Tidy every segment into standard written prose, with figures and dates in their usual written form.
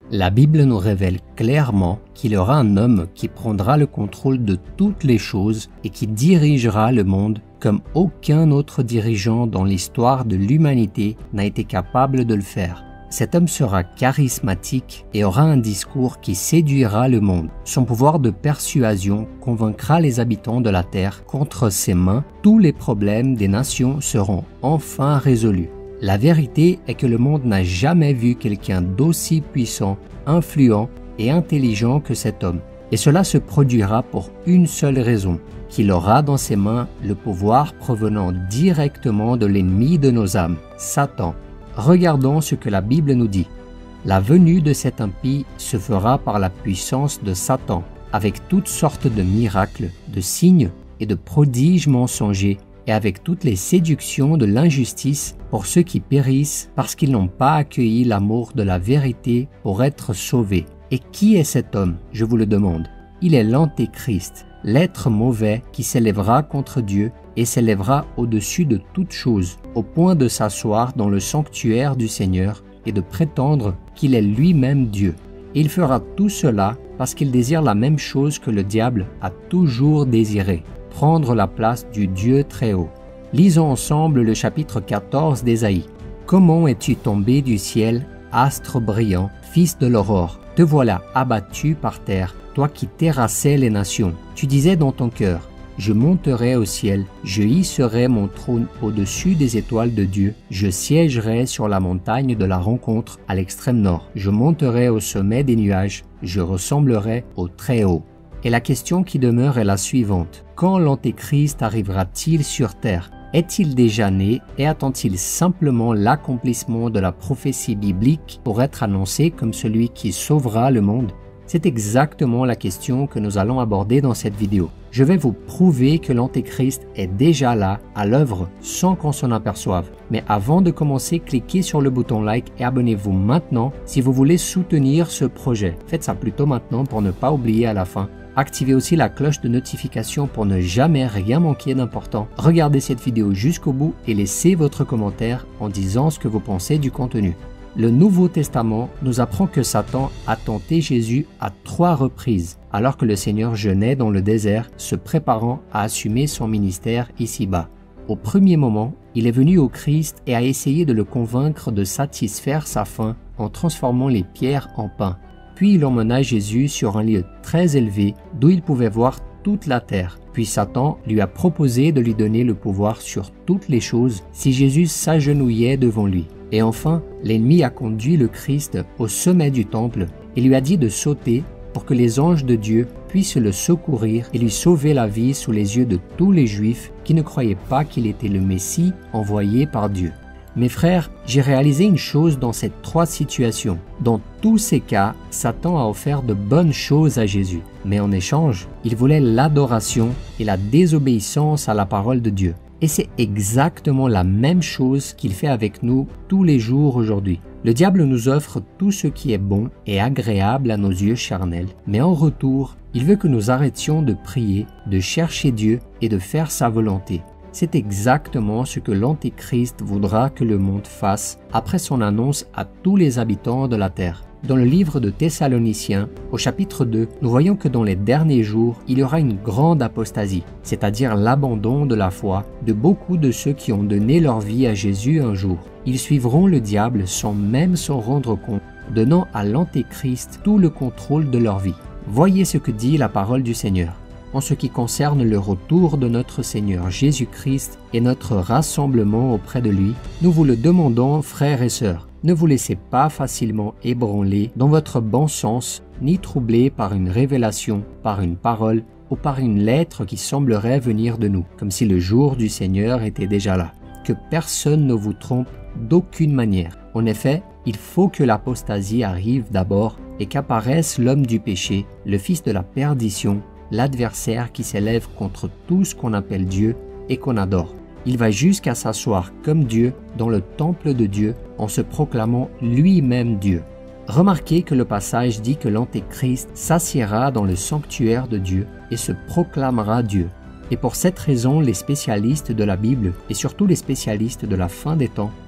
La Bible nous révèle clairement qu'il y aura un homme qui prendra le contrôle de toutes les choses et qui dirigera le monde comme aucun autre dirigeant dans l'histoire de l'humanité n'a été capable de le faire. Cet homme sera charismatique et aura un discours qui séduira le monde. Son pouvoir de persuasion convaincra les habitants de la terre qu'entre ses mains, tous les problèmes des nations seront enfin résolus. La vérité est que le monde n'a jamais vu quelqu'un d'aussi puissant, influent et intelligent que cet homme. Et cela se produira pour une seule raison, qu'il aura dans ses mains le pouvoir provenant directement de l'ennemi de nos âmes, Satan. Regardons ce que la Bible nous dit. La venue de cet impie se fera par la puissance de Satan, avec toutes sortes de miracles, de signes et de prodiges mensongers, et avec toutes les séductions de l'injustice pour ceux qui périssent parce qu'ils n'ont pas accueilli l'amour de la vérité pour être sauvés. Et qui est cet homme, je vous le demande? Il est l'Antéchrist, l'être mauvais qui s'élèvera contre Dieu et s'élèvera au-dessus de toute chose, au point de s'asseoir dans le sanctuaire du Seigneur et de prétendre qu'il est lui-même Dieu. Et il fera tout cela parce qu'il désire la même chose que le diable a toujours désiré, prendre la place du Dieu très haut. Lisons ensemble le chapitre 14 d'Ésaïe. « Comment es-tu tombé du ciel, astre brillant, fils de l'aurore? Te voilà abattu par terre, toi qui terrassais les nations. Tu disais dans ton cœur, je monterai au ciel, je hisserai mon trône au-dessus des étoiles de Dieu, je siégerai sur la montagne de la rencontre à l'extrême nord, je monterai au sommet des nuages, je ressemblerai au Très-Haut. » Et la question qui demeure est la suivante. Quand l'Antéchrist arrivera-t-il sur terre? Est-il déjà né et attend-il simplement l'accomplissement de la prophétie biblique pour être annoncé comme celui qui sauvera le monde? C'est exactement la question que nous allons aborder dans cette vidéo. Je vais vous prouver que l'Antéchrist est déjà là, à l'œuvre, sans qu'on s'en aperçoive. Mais avant de commencer, cliquez sur le bouton like et abonnez-vous maintenant si vous voulez soutenir ce projet. Faites ça plutôt maintenant pour ne pas oublier à la fin. Activez aussi la cloche de notification pour ne jamais rien manquer d'important. Regardez cette vidéo jusqu'au bout et laissez votre commentaire en disant ce que vous pensez du contenu. Le Nouveau Testament nous apprend que Satan a tenté Jésus à 3 reprises, alors que le Seigneur jeûnait dans le désert, se préparant à assumer son ministère ici-bas. Au premier moment, il est venu au Christ et a essayé de le convaincre de satisfaire sa faim en transformant les pierres en pain. Puis il emmena Jésus sur un lieu très élevé d'où il pouvait voir toute la terre. Puis Satan lui a proposé de lui donner le pouvoir sur toutes les choses si Jésus s'agenouillait devant lui. Et enfin, l'ennemi a conduit le Christ au sommet du temple et lui a dit de sauter pour que les anges de Dieu puissent le secourir et lui sauver la vie sous les yeux de tous les Juifs qui ne croyaient pas qu'il était le Messie envoyé par Dieu. Mes frères, j'ai réalisé une chose dans ces 3 situations. Dans tous ces cas, Satan a offert de bonnes choses à Jésus. Mais en échange, il voulait l'adoration et la désobéissance à la parole de Dieu. Et c'est exactement la même chose qu'il fait avec nous tous les jours aujourd'hui. Le diable nous offre tout ce qui est bon et agréable à nos yeux charnels. Mais en retour, il veut que nous arrêtions de prier, de chercher Dieu et de faire sa volonté. C'est exactement ce que l'Antéchrist voudra que le monde fasse après son annonce à tous les habitants de la terre. Dans le livre de Thessaloniciens, au chapitre 2, nous voyons que dans les derniers jours, il y aura une grande apostasie, c'est-à-dire l'abandon de la foi de beaucoup de ceux qui ont donné leur vie à Jésus un jour. Ils suivront le diable sans même s'en rendre compte, donnant à l'Antéchrist tout le contrôle de leur vie. Voyez ce que dit la parole du Seigneur. En ce qui concerne le retour de notre Seigneur Jésus-Christ et notre rassemblement auprès de lui, nous vous le demandons, frères et sœurs. Ne vous laissez pas facilement ébranler dans votre bon sens, ni troubler par une révélation, par une parole ou par une lettre qui semblerait venir de nous, comme si le jour du Seigneur était déjà là. Que personne ne vous trompe d'aucune manière. En effet, il faut que l'apostasie arrive d'abord et qu'apparaisse l'homme du péché, le fils de la perdition, l'adversaire qui s'élève contre tout ce qu'on appelle Dieu et qu'on adore. Il va jusqu'à s'asseoir comme Dieu dans le temple de Dieu en se proclamant lui-même Dieu. Remarquez que le passage dit que l'Antéchrist s'assiera dans le sanctuaire de Dieu et se proclamera Dieu. Et pour cette raison, les spécialistes de la Bible, et surtout les spécialistes de la fin des temps,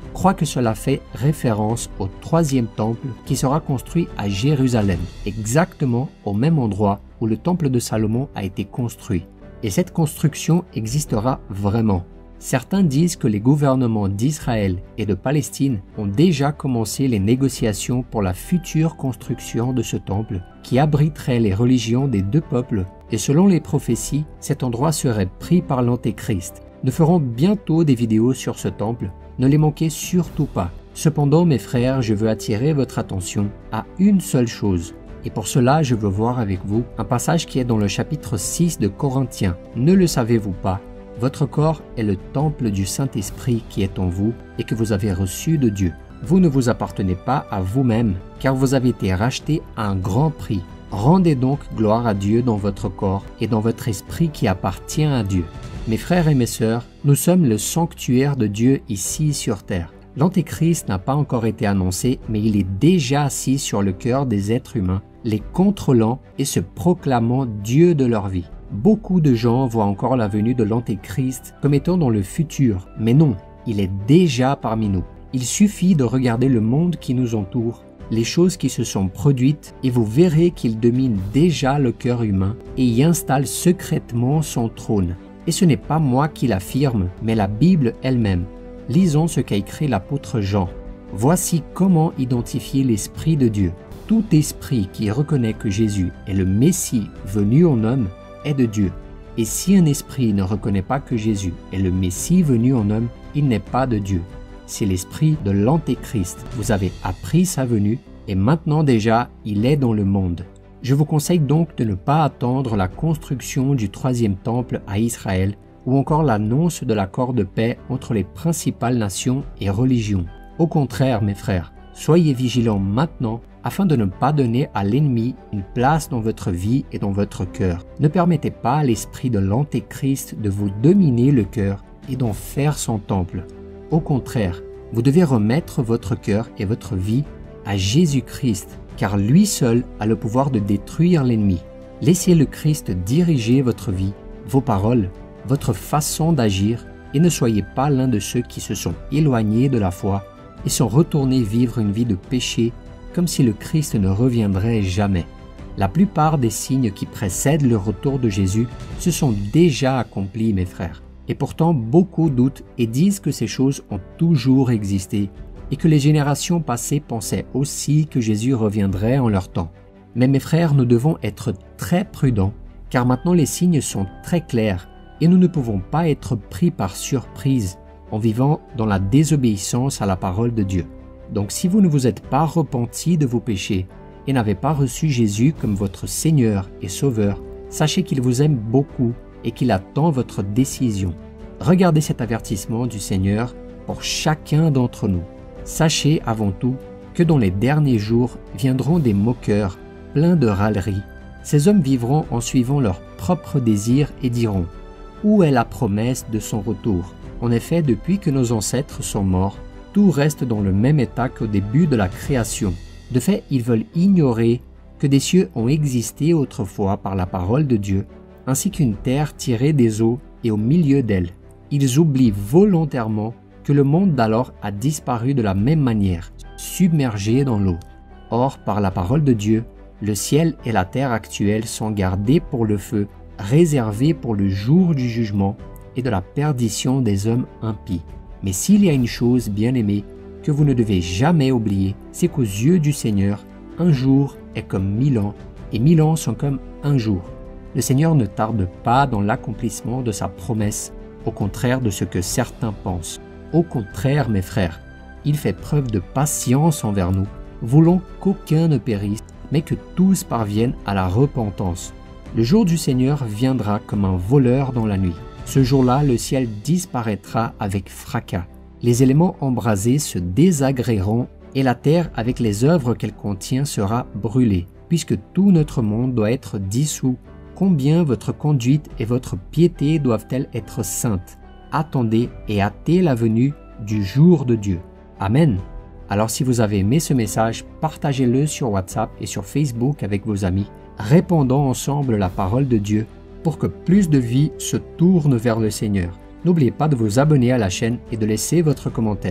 croient que cela fait référence au troisième temple qui sera construit à Jérusalem, exactement au même endroit où le temple de Salomon a été construit. Et cette construction existera vraiment. Certains disent que les gouvernements d'Israël et de Palestine ont déjà commencé les négociations pour la future construction de ce temple qui abriterait les religions des deux peuples, et selon les prophéties, cet endroit serait pris par l'Antéchrist. Nous ferons bientôt des vidéos sur ce temple, ne les manquez surtout pas. Cependant mes frères, je veux attirer votre attention à une seule chose. Et pour cela, je veux voir avec vous un passage qui est dans le chapitre 6 de Corinthiens. Ne le savez-vous pas? Votre corps est le temple du Saint-Esprit qui est en vous et que vous avez reçu de Dieu. Vous ne vous appartenez pas à vous-même, car vous avez été rachetés à un grand prix. Rendez donc gloire à Dieu dans votre corps et dans votre esprit qui appartient à Dieu. Mes frères et mes sœurs, nous sommes le sanctuaire de Dieu ici sur terre. L'Antéchrist n'a pas encore été annoncé, mais il est déjà assis sur le cœur des êtres humains, les contrôlant et se proclamant Dieu de leur vie. Beaucoup de gens voient encore la venue de l'Antéchrist comme étant dans le futur, mais non, il est déjà parmi nous. Il suffit de regarder le monde qui nous entoure, les choses qui se sont produites, et vous verrez qu'il domine déjà le cœur humain et y installe secrètement son trône. Et ce n'est pas moi qui l'affirme, mais la Bible elle-même. Lisons ce qu'a écrit l'apôtre Jean. Voici comment identifier l'Esprit de Dieu. Tout esprit qui reconnaît que Jésus est le Messie venu en homme est de Dieu. Et si un esprit ne reconnaît pas que Jésus est le Messie venu en homme, il n'est pas de Dieu. C'est l'esprit de l'Antéchrist. Vous avez appris sa venue et maintenant déjà il est dans le monde. Je vous conseille donc de ne pas attendre la construction du troisième temple à Israël ou encore l'annonce de l'accord de paix entre les principales nations et religions. Au contraire, mes frères, soyez vigilants maintenant afin de ne pas donner à l'ennemi une place dans votre vie et dans votre cœur. Ne permettez pas à l'esprit de l'Antéchrist de vous dominer le cœur et d'en faire son temple. Au contraire, vous devez remettre votre cœur et votre vie à Jésus-Christ, car lui seul a le pouvoir de détruire l'ennemi. Laissez le Christ diriger votre vie, vos paroles, votre façon d'agir, et ne soyez pas l'un de ceux qui se sont éloignés de la foi et sont retournés vivre une vie de péché comme si le Christ ne reviendrait jamais. La plupart des signes qui précèdent le retour de Jésus se sont déjà accomplis, mes frères. Et pourtant, beaucoup doutent et disent que ces choses ont toujours existé et que les générations passées pensaient aussi que Jésus reviendrait en leur temps. Mais mes frères, nous devons être très prudents, car maintenant les signes sont très clairs et nous ne pouvons pas être pris par surprise en vivant dans la désobéissance à la parole de Dieu. Donc si vous ne vous êtes pas repentis de vos péchés et n'avez pas reçu Jésus comme votre Seigneur et Sauveur, sachez qu'il vous aime beaucoup et qu'il attend votre décision. Regardez cet avertissement du Seigneur pour chacun d'entre nous. Sachez avant tout que dans les derniers jours viendront des moqueurs, pleins de railleries. Ces hommes vivront en suivant leurs propres désirs et diront « Où est la promesse de son retour ?» En effet, depuis que nos ancêtres sont morts, tout reste dans le même état qu'au début de la création. De fait, ils veulent ignorer que des cieux ont existé autrefois par la parole de Dieu, ainsi qu'une terre tirée des eaux et au milieu d'elle. Ils oublient volontairement que le monde d'alors a disparu de la même manière, submergé dans l'eau. Or, par la parole de Dieu, le ciel et la terre actuelle sont gardés pour le feu, réservés pour le jour du jugement et de la perdition des hommes impies. Mais s'il y a une chose, bien-aimée, que vous ne devez jamais oublier, c'est qu'aux yeux du Seigneur, un jour est comme 1000 ans, et 1000 ans sont comme un jour. Le Seigneur ne tarde pas dans l'accomplissement de sa promesse, au contraire de ce que certains pensent. Au contraire, mes frères, il fait preuve de patience envers nous, voulant qu'aucun ne périsse, mais que tous parviennent à la repentance. Le jour du Seigneur viendra comme un voleur dans la nuit. Ce jour-là, le ciel disparaîtra avec fracas. Les éléments embrasés se désagréeront et la terre avec les œuvres qu'elle contient sera brûlée. Puisque tout notre monde doit être dissous, combien votre conduite et votre piété doivent-elles être saintes? Attendez et hâtez la venue du jour de Dieu. Amen. Alors si vous avez aimé ce message, partagez-le sur WhatsApp et sur Facebook avec vos amis. Répandons ensemble la parole de Dieu pour que plus de vies se tournent vers le Seigneur. N'oubliez pas de vous abonner à la chaîne et de laisser votre commentaire.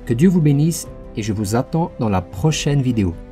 Que Dieu vous bénisse et je vous attends dans la prochaine vidéo.